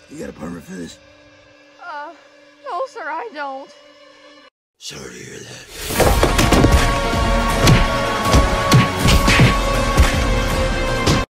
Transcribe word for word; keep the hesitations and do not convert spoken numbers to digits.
You got a permit for this? Uh, no, sir, I don't. Sorry to hear that.